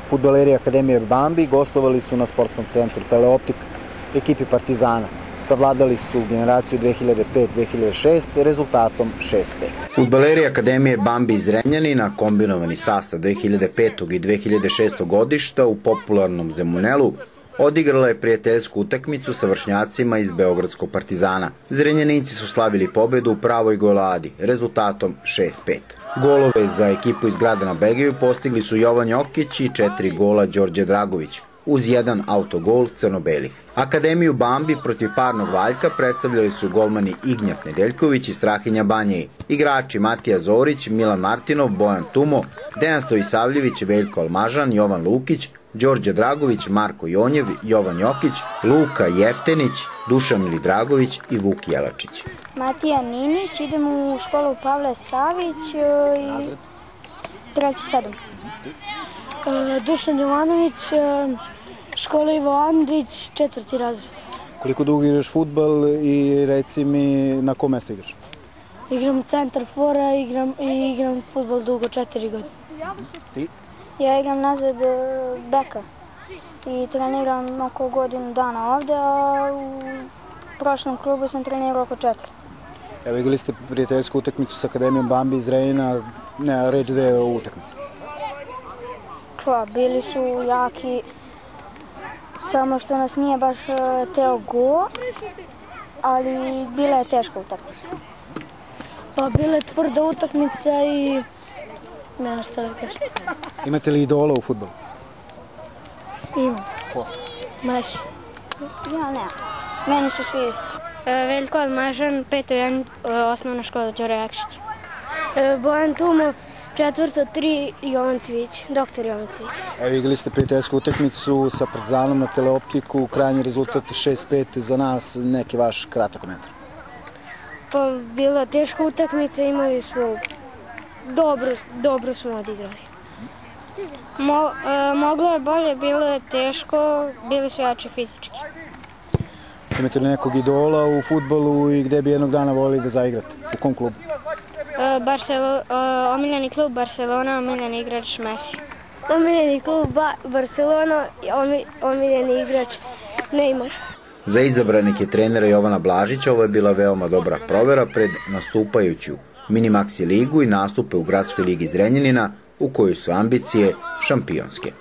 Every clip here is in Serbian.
Fudbaleri Akademije Bambi gostovali su na sportskom centru Teleoptik ekipi Partizana. Savladali su generaciju 2005-2006 rezultatom 6-5. Fudbaleri Akademije Bambi iz Zrenjanina, kombinovani sastav 2005. i 2006. godišta u popularnom Zemunelu, odigrala je prijateljsku utakmicu sa vršnjacima iz Beogradskog Partizana. Zrenjaninci su slavili pobedu u pravoj goladi, rezultatom 6-5. Golove za ekipu iz grada na Begaju postigli su Jovan Jokić i 4 gola Đorđe Dragović, uz jedan autogol crno-belih. Akademiju Bambi protiv parnog Valjka predstavljali su golmani Ignjat Nedeljković i Strahinja Banjeji, igrači Matija Zorić, Milan Martinov, Bojan Tumo, Dejan Stojisavljević, Veljko Almažan, Jovan Lukić, Đorđe Dragović, Marko Jonjev, Jovan Jokić, Luka Jeftenić, Dušan Milidragović i Vuk Jelačić. Matija Ninić, idem u školu Pavle Savić i 3.7. Dušan Jovanović, škola Ivo Andrić, 4. razred. Koliko dugo igraš fudbal i reci mi na kom mestu igraš? Igram centar fora i igram fudbal dugo, 4 godine. Ti? Ja igram nazad beka i treniram oko godinu dana ovde, a u prošlom klubu sam trenirao oko 4. Evo, igrali ste prijateljsku utakmicu sa Akademijom Bambi iz Zrenjanina, ne, reč da je o utakmici. Pa, bili su jaki, samo što nas nije baš teo go, ali bila je teška utakmica. Pa, bila je tvrda utakmica i nema šta da kažem. Imate li idola u fudbalu? Imam. Ko? Mesi. Ja ne. Meni su svi isti. Veljko Almažan, 5. osnovna škola Đure Jakšić. Bojan Tumo, 4. 3. Jovan Cvić, doktor Jovan Cvić. Evo, igrali ste prijateljsku utakmicu sa Partizanom na Teleoptiku, krajnji rezultat 6-5, za nas neki vaš kratak komentar. Pa, bila teška utakmica, imali smo dobro smo odigrali. Moglo je bolje, bilo je teško, bili su jači fizički. Imate li nekog idola u fudbalu i gde bi jednog dana volili da zaigrate? U kom klubu? Omiljeni klub Barcelona, omiljeni igrač Messi. Omiljeni klub Barcelona, omiljeni igrač Neymar. Za izabranike trenera Jovana Blažića ovo je bila veoma dobra provera pred nastupajuću Minimaxi ligu i nastupe u Gradskoj ligi Zrenjanina, u kojoj su ambicije šampionske.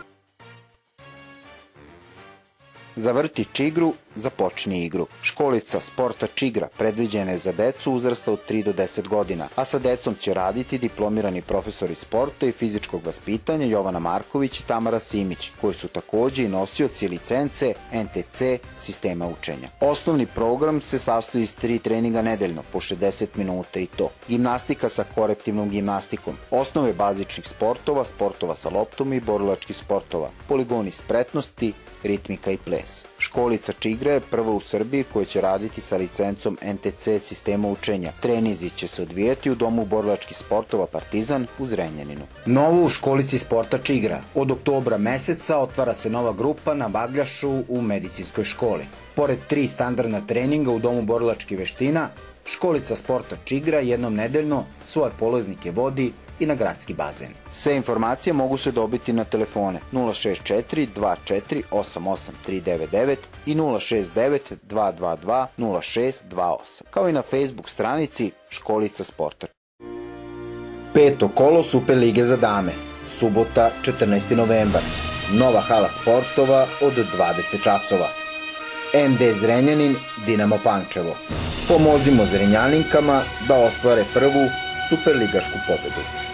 Zavrti čigru, započni igru. Školica sporta Čigra predviđena je za decu uzrasta od 3 do 10 godina, a sa decom će raditi diplomirani profesori sporta i fizičkog vaspitanja Jovana Marković i Tamara Simić, koji su takođe i nosioci licence NTC sistema učenja. Osnovni program se sastoji iz 3 treninga nedeljno, po 60 minuta i to. Gimnastika sa korektivnom gimnastikom, osnove bazičnih sportova, sportova sa loptom i borilačkih sportova, poligoni spretnosti, ritmika i ples. Školica Čigra je prva u Srbiji koja će raditi sa licencom NTC sistema učenja. Trenizi će se odvijati u Domu borilačkih sportova Partizan u Zrenjaninu. Novo u školici sporta Čigra. Od oktobra meseca otvara se nova grupa na Bagljašu u medicinskoj školi. Pored 3 standardna treninga u Domu borilačkih veština, školica sporta Čigra jednom nedeljno svoje polaznike vodi i na gradski bazen. Sve informacije mogu se dobiti na telefone 064 24 88 399 i 069 222 0628, kao i na Facebook stranici Školica sporta. 5. kolo Super lige za dame, subota 14. novembar, nova hala sportova od 20 časova. MD Zrenjanin, Dinamo Pančevo. Pomozimo Zrenjaninkama da ostvare prvu superligašku pobedu.